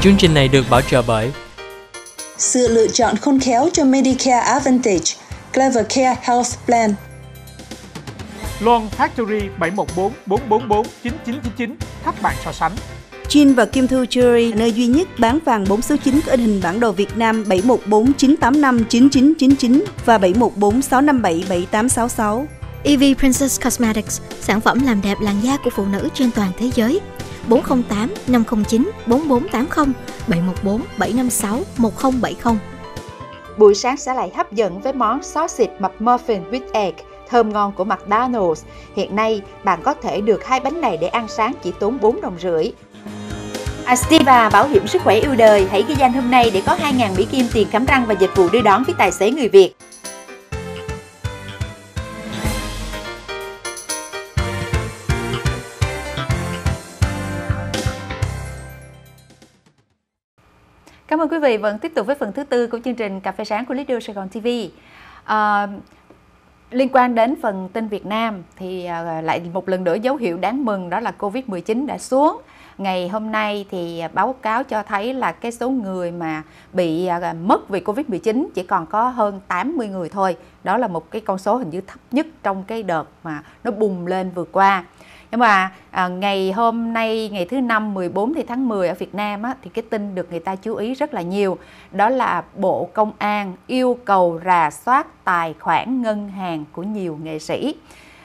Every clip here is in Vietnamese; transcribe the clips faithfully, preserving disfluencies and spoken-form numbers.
Chương trình này được bảo trợ bởi sự lựa chọn khôn khéo cho Medicare Advantage, Clever Care Health Plan. Loan Factory bảy một bốn bốn bốn bốn chín chín chín chín, tháp bạn so sánh. Chin và Kim Thu Jewelry, nơi duy nhất bán vàng bốn số chín có in hình bản đồ Việt Nam bảy một bốn chín tám năm chín chín chín chín và bảy một bốn sáu năm bảy bảy tám sáu sáu. e vê Princess Cosmetics, sản phẩm làm đẹp làn da của phụ nữ trên toàn thế giới. bốn không tám năm không chín bốn bốn tám không, bảy một bốn bảy năm sáu một không bảy không. Buổi sáng sẽ lại hấp dẫn với món sausage McMuffin with egg thơm ngon của McDonald's. Hiện nay, bạn có thể được hai bánh này để ăn sáng chỉ tốn bốn đồng rưỡi. Astiva bảo hiểm sức khỏe yêu đời, hãy ghi danh hôm nay để có hai nghìn Mỹ Kim tiền khám răng và dịch vụ đưa đón với tài xế người Việt. Cảm ơn quý vị vẫn tiếp tục với phần thứ tư của chương trình Cà phê sáng của Leader Sài Gòn ti vi. À, liên quan đến phần tin Việt Nam thì à, lại một lần nữa dấu hiệu đáng mừng, đó là Covid mười chín đã xuống. Ngày hôm nay thì báo cáo cho thấy là cái số người mà bị à, mất vì Covid mười chín chỉ còn có hơn tám mươi người thôi. Đó là một cái con số hình như thấp nhất trong cái đợt mà nó bùng lên vừa qua. Nhưng mà à, ngày hôm nay, ngày thứ năm mười bốn tháng mười ở Việt Nam á, thì cái tin được người ta chú ý rất là nhiều. Đó là Bộ Công an yêu cầu rà soát tài khoản ngân hàng của nhiều nghệ sĩ.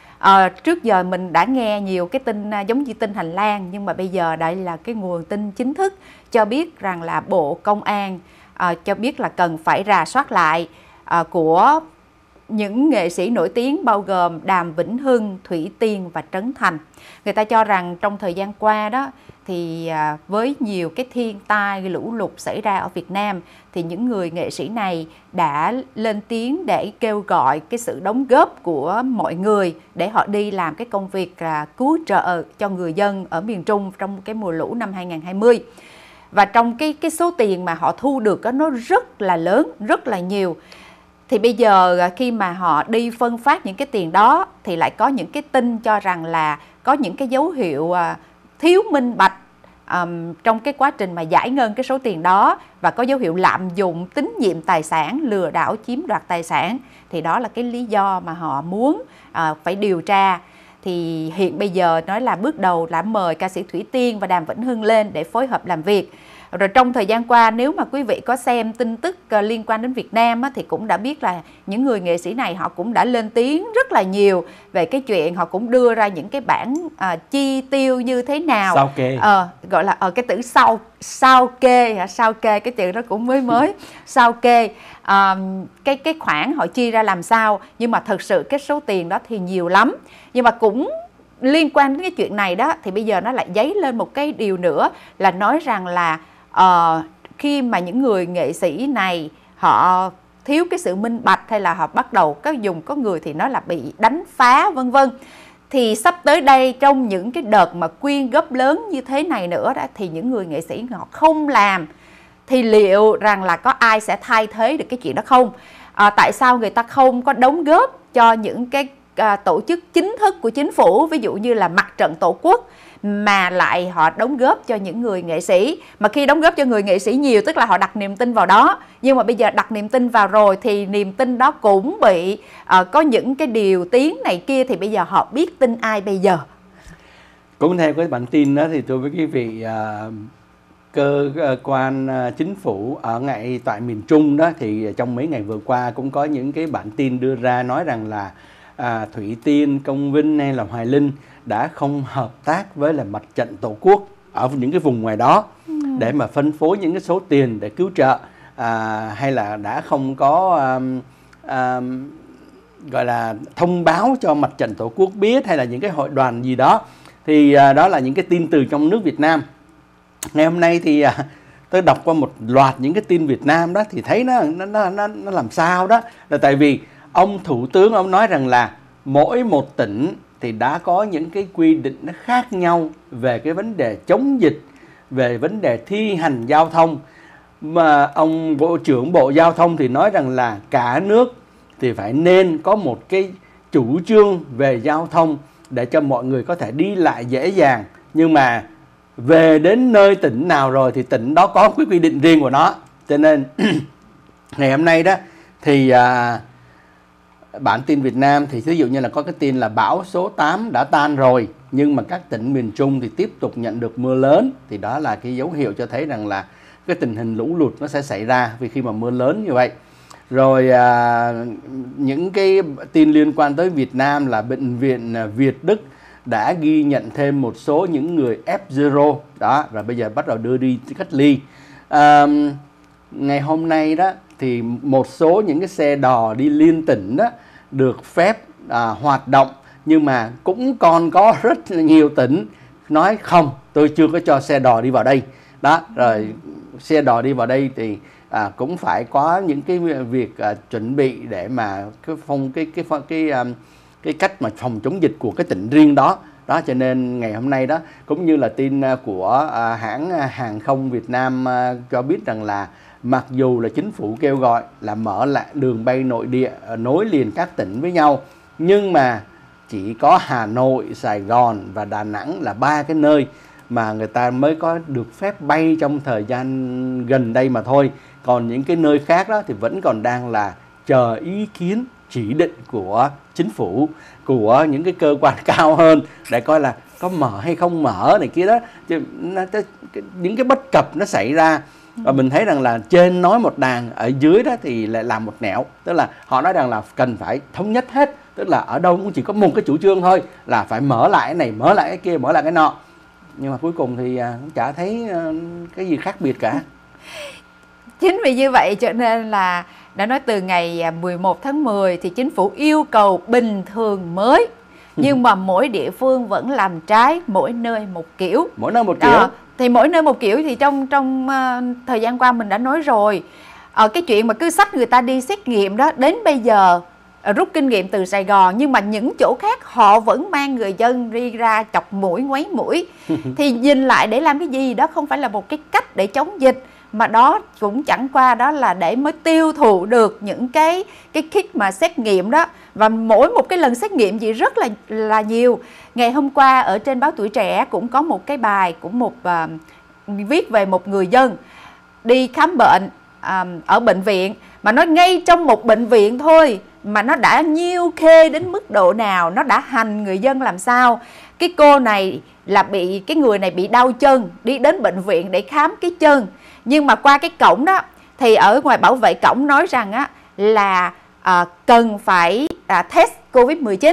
À, trước giờ mình đã nghe nhiều cái tin à, giống như tin hành lang, nhưng mà bây giờ đây là cái nguồn tin chính thức cho biết rằng là Bộ Công an à, cho biết là cần phải rà soát lại à, của những nghệ sĩ nổi tiếng bao gồm Đàm Vĩnh Hưng, Thủy Tiên và Trấn Thành. Người ta cho rằng trong thời gian qua đó thì với nhiều cái thiên tai lũ lụt xảy ra ở Việt Nam thì những người nghệ sĩ này đã lên tiếng để kêu gọi cái sự đóng góp của mọi người để họ đi làm cái công việc là cứu trợ cho người dân ở miền Trung trong cái mùa lũ năm hai nghìn không trăm hai mươi. Và trong cái cái số tiền mà họ thu được đó, nó rất là lớn, rất là nhiều. Thì bây giờ khi mà họ đi phân phát những cái tiền đó thì lại có những cái tin cho rằng là có những cái dấu hiệu thiếu minh bạch um, trong cái quá trình mà giải ngân cái số tiền đó, và có dấu hiệu lạm dụng tín nhiệm tài sản, lừa đảo chiếm đoạt tài sản. Thì đó là cái lý do mà họ muốn uh, phải điều tra. Thì hiện bây giờ nói là bước đầu đã mời ca sĩ Thủy Tiên và Đàm Vĩnh Hưng lên để phối hợp làm việc. Rồi trong thời gian qua, nếu mà quý vị có xem tin tức liên quan đến Việt Nam á, thì cũng đã biết là những người nghệ sĩ này họ cũng đã lên tiếng rất là nhiều về cái chuyện, họ cũng đưa ra những cái bản à, chi tiêu như thế nào. Sao kê. Ờ, gọi là ở cái từ sao sao kê, sao kê cái từ đó cũng mới mới. Sao kê à, cái cái khoản họ chi ra làm sao, nhưng mà thực sự cái số tiền đó thì nhiều lắm. Nhưng mà cũng liên quan đến cái chuyện này đó thì bây giờ nó lại dấy lên một cái điều nữa là nói rằng là Uh, khi mà những người nghệ sĩ này họ thiếu cái sự minh bạch, hay là họ bắt đầu có dùng có người thì nói là bị đánh phá vân vân, thì sắp tới đây trong những cái đợt mà quyên góp lớn như thế này nữa đó, thì những người nghệ sĩ họ không làm thì liệu rằng là có ai sẽ thay thế được cái chuyện đó không? Uh, tại sao người ta không có đóng góp cho những cái uh, tổ chức chính thức của chính phủ, ví dụ như là Mặt trận Tổ quốc, mà lại họ đóng góp cho những người nghệ sĩ? Mà khi đóng góp cho người nghệ sĩ nhiều tức là họ đặt niềm tin vào đó, nhưng mà bây giờ đặt niềm tin vào rồi thì niềm tin đó cũng bị uh, có những cái điều tiếng này kia, thì bây giờ họ biết tin ai bây giờ? Cũng theo cái bản tin đó thì tôi với quý vị, uh, cơ quan uh, chính phủ ở ngay tại miền Trung đó thì trong mấy ngày vừa qua cũng có những cái bản tin đưa ra nói rằng là uh, Thủy Tiên, Công Vinh hay là Hoài Linh đã không hợp tác với là Mặt trận Tổ quốc ở những cái vùng ngoài đó ừ. để mà phân phối những cái số tiền để cứu trợ, à, hay là đã không có um, um, gọi là thông báo cho Mặt trận Tổ quốc biết, hay là những cái hội đoàn gì đó. Thì uh, đó là những cái tin từ trong nước Việt Nam. Ngày hôm nay thì uh, tôi đọc qua một loạt những cái tin Việt Nam đó thì thấy nó nó nó, nó làm sao đó là tại vì ông Thủ tướng ông nói rằng là mỗi một tỉnh thì đã có những cái quy định nó khác nhau về cái vấn đề chống dịch, về vấn đề thi hành giao thông. Mà ông Bộ trưởng Bộ Giao thông thì nói rằng là cả nước thì phải nên có một cái chủ trương về giao thông để cho mọi người có thể đi lại dễ dàng. Nhưng mà về đến nơi tỉnh nào rồi thì tỉnh đó có cái quy định riêng của nó. Cho nên ngày hôm nay đó thì à, bản tin Việt Nam thì ví dụ như là có cái tin là bão số tám đã tan rồi, nhưng mà các tỉnh miền Trung thì tiếp tục nhận được mưa lớn, thì đó là cái dấu hiệu cho thấy rằng là cái tình hình lũ lụt nó sẽ xảy ra vì khi mà mưa lớn như vậy. Rồi à, những cái tin liên quan tới Việt Nam là bệnh viện Việt Đức đã ghi nhận thêm một số những người F zero đó, và bây giờ bắt đầu đưa đi cách ly. À, ngày hôm nay đó thì một số những cái xe đò đi liên tỉnh đó được phép à, hoạt động, nhưng mà cũng còn có rất là nhiều tỉnh nói không, tôi chưa có cho xe đò đi vào đây. Đó, rồi xe đò đi vào đây thì à, cũng phải có những cái việc à, chuẩn bị để mà cái phong cái cái cái cái, cái, cái cách mà phòng chống dịch của cái tỉnh riêng đó. Đó, cho nên ngày hôm nay đó cũng như là tin của à, hãng hàng không Việt Nam à, cho biết rằng là mặc dù là chính phủ kêu gọi là mở lại đường bay nội địa nối liền các tỉnh với nhau, nhưng mà chỉ có Hà Nội, Sài Gòn và Đà Nẵng là ba cái nơi mà người ta mới có được phép bay trong thời gian gần đây mà thôi. Còn những cái nơi khác đó thì vẫn còn đang là chờ ý kiến chỉ định của chính phủ, của những cái cơ quan cao hơn để coi là có mở hay không mở này kia đó. Chứ nó, những cái bất cập nó xảy ra. Và mình thấy rằng là trên nói một đàn, ở dưới đó thì lại làm một nẻo. Tức là họ nói rằng là cần phải thống nhất hết. Tức là ở đâu cũng chỉ có một cái chủ trương thôi, là phải mở lại cái này, mở lại cái kia, mở lại cái nọ. Nhưng mà cuối cùng thì cũng chả thấy cái gì khác biệt cả. Chính vì như vậy cho nên là đã nói từ ngày mười một tháng mười thì chính phủ yêu cầu bình thường mới. Nhưng mà mỗi địa phương vẫn làm trái, mỗi nơi một kiểu. Mỗi nơi một kiểu. À, thì mỗi nơi một kiểu thì trong trong uh, thời gian qua mình đã nói rồi. Ở uh, cái chuyện mà cứ xách người ta đi xét nghiệm đó, đến bây giờ uh, rút kinh nghiệm từ Sài Gòn, nhưng mà những chỗ khác họ vẫn mang người dân đi ra chọc mũi, ngoáy mũi. Thì nhìn lại để làm cái gì? Đó không phải là một cái cách để chống dịch, mà đó cũng chẳng qua đó là để mới tiêu thụ được những cái cái kit mà xét nghiệm đó. Và mỗi một cái lần xét nghiệm gì rất là là nhiều. Ngày hôm qua ở trên báo Tuổi Trẻ cũng có một cái bài của một uh, viết về một người dân đi khám bệnh uh, ở bệnh viện, mà nói ngay trong một bệnh viện thôi mà nó đã nhiêu khê đến mức độ nào, nó đã hành người dân làm sao. Cái cô này là bị cái người này bị đau chân, đi đến bệnh viện để khám cái chân, nhưng mà qua cái cổng đó thì ở ngoài bảo vệ cổng nói rằng á là à, cần phải à, test Covid mười chín.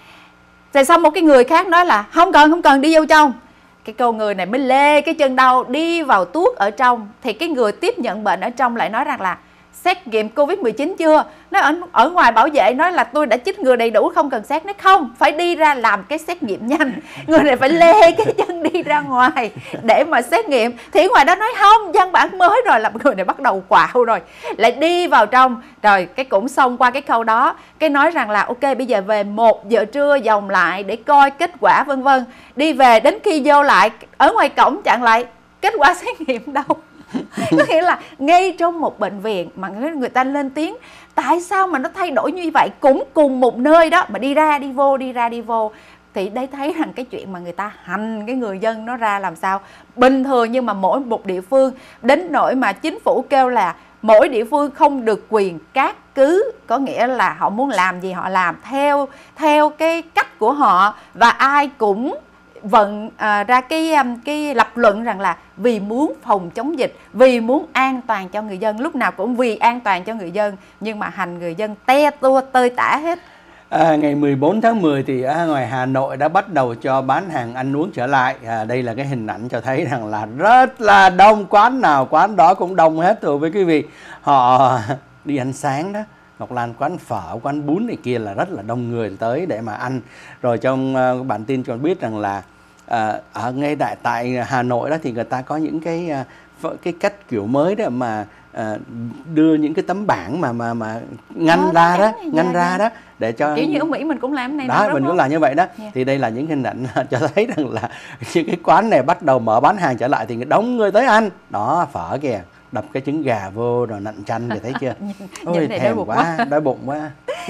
Rồi xong một cái người khác nói là không cần, không cần, đi vô trong. Cái cô người này mới lê cái chân đau đi vào tuốt ở trong. Thì cái người tiếp nhận bệnh ở trong lại nói rằng là xét nghiệm Covid mười chín chưa? Nói ở, ở ngoài bảo vệ nói là tôi đã chích ngừa đầy đủ, không cần xét. Nói không, phải đi ra làm cái xét nghiệm nhanh. Người này phải lê cái chân đi ra ngoài để mà xét nghiệm. Thì ngoài đó nói không, văn bản mới rồi, là người này bắt đầu quạo rồi, lại đi vào trong. Rồi cái cũng xong qua cái câu đó. Cái nói rằng là ok, bây giờ về một giờ trưa vòng lại để coi kết quả vân vân. Đi về đến khi vô lại ở ngoài cổng chặn lại kết quả xét nghiệm đâu. Có nghĩa là ngay trong một bệnh viện mà người ta lên tiếng tại sao mà nó thay đổi như vậy, cũng cùng một nơi đó mà đi ra đi vô, đi ra đi vô. Thì đây thấy rằng cái chuyện mà người ta hành cái người dân nó ra làm sao bình thường, nhưng mà mỗi một địa phương đến nỗi mà chính phủ kêu là mỗi địa phương không được quyền cát cứ, có nghĩa là họ muốn làm gì họ làm theo theo cái cách của họ, và ai cũng vận à, ra cái cái lập luận rằng là vì muốn phòng chống dịch, vì muốn an toàn cho người dân, lúc nào cũng vì an toàn cho người dân, nhưng mà hành người dân te tua tơi tả hết. À, ngày mười bốn tháng mười thì ở ngoài Hà Nội đã bắt đầu cho bán hàng ăn uống trở lại. À, đây là cái hình ảnh cho thấy rằng là rất là đông, quán nào quán đó cũng đông hết rồi với quý vị. Họ đi ăn sáng đó, Ngọc Lan, quán phở, quán bún này kia là rất là đông người tới để mà ăn. Rồi trong uh, bản tin còn biết rằng là uh, ở ngay tại tại Hà Nội đó thì người ta có những cái uh, cái cách kiểu mới đó mà uh, đưa những cái tấm bảng mà mà mà ngăn Đó, ra đó, ngăn ra dạ. đó để cho kiểu như ở Mỹ mình cũng làm này đó, mình cũng làm như vậy đó. Yeah. Thì đây là những hình ảnh cho thấy rằng là những cái quán này bắt đầu mở bán hàng trở lại thì đông người tới ăn. Đó, phở kìa, đập cái trứng gà vô rồi nặn chanh thì thấy chưa? Ôi, thèm quá, quá, đói bụng quá.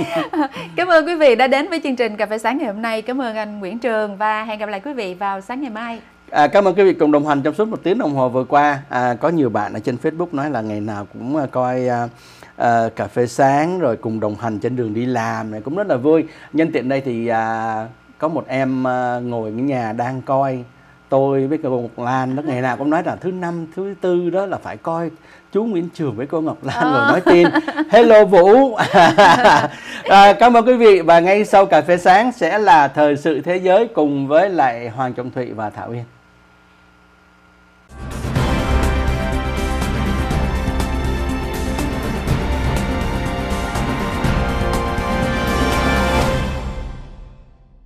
Cảm ơn quý vị đã đến với chương trình Cà phê sáng ngày hôm nay. Cảm ơn anh Nguyễn Trường và hẹn gặp lại quý vị vào sáng ngày mai. À, cảm ơn quý vị cùng đồng hành trong suốt một tiếng đồng hồ vừa qua. À, có nhiều bạn ở trên Facebook nói là ngày nào cũng uh, coi uh, uh, cà phê sáng rồi cùng đồng hành trên đường đi làm này, cũng rất là vui. Nhân tiện đây thì uh, có một em uh, ngồi ở nhà đang coi tôi với cô Ngọc Lan đó, ngày nào cũng nói là thứ năm thứ tư đó là phải coi chú Nguyễn Trường với cô Ngọc Lan à. Rồi nói tin. Hello Vũ. À, cảm ơn quý vị, và ngay sau cà phê sáng sẽ là thời sự thế giới cùng với lại Hoàng Trọng Thụy và Thảo Yên.